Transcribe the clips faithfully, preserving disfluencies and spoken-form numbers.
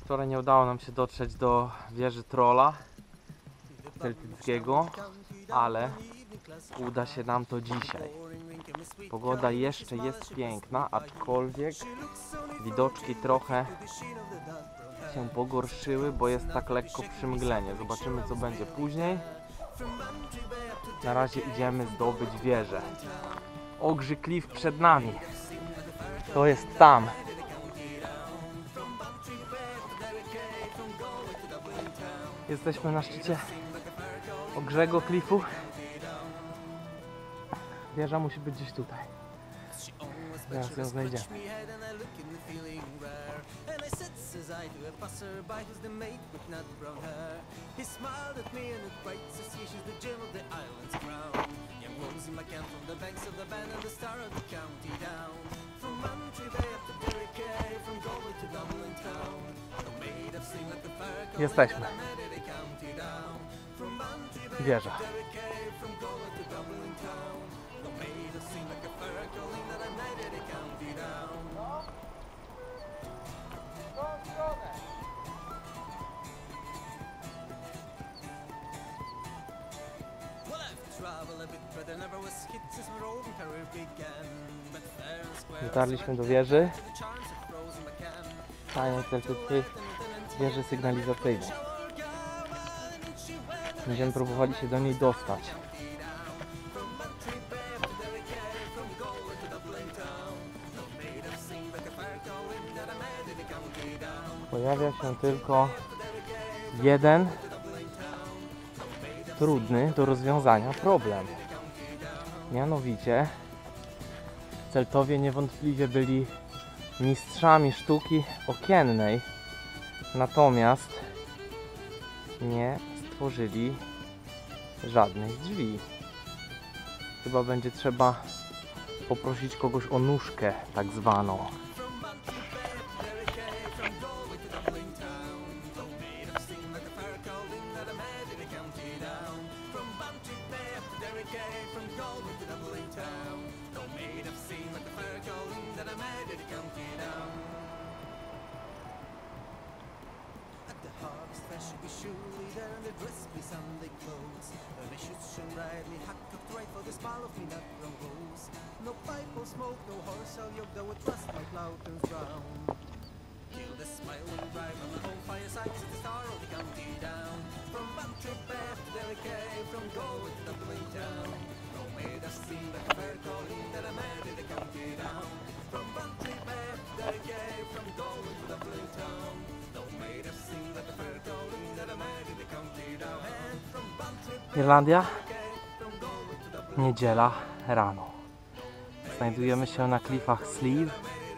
Wczoraj nie udało nam się dotrzeć do wieży Trolla celtyckiego, ale uda się nam to dzisiaj. Pogoda jeszcze jest piękna, aczkolwiek widoczki trochę się pogorszyły, bo jest tak lekko przymglenie. Zobaczymy, co będzie później. Na razie idziemy zdobyć wieżę. Ogrzy Cliff przed nami. To jest tam. Jesteśmy na szczycie Ogrzego Cliffu. Wieża musi być gdzieś tutaj. Zaraz ją znajdziemy. Jesteśmy. Wieża. Dotarliśmy do wieży. Fajnej celtyckiej wieży sygnalizacyjnej. Będziemy próbowali się do niej dostać. Pojawia się tylko jeden trudny do rozwiązania problem. Mianowicie Celtowie niewątpliwie byli mistrzami sztuki okiennej, natomiast nie stworzyli żadnych drzwi. Chyba będzie trzeba poprosić kogoś o nóżkę tak zwaną. Irlandia, niedziela rano. Znajdujemy się na klifach Slieve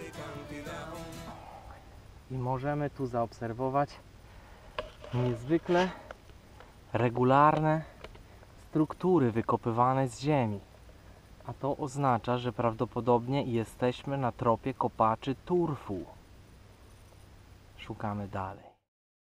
i możemy tu zaobserwować niezwykle regularne struktury wykopywane z ziemi. A to oznacza, że prawdopodobnie jesteśmy na tropie kopaczy turfu. Szukamy dalej.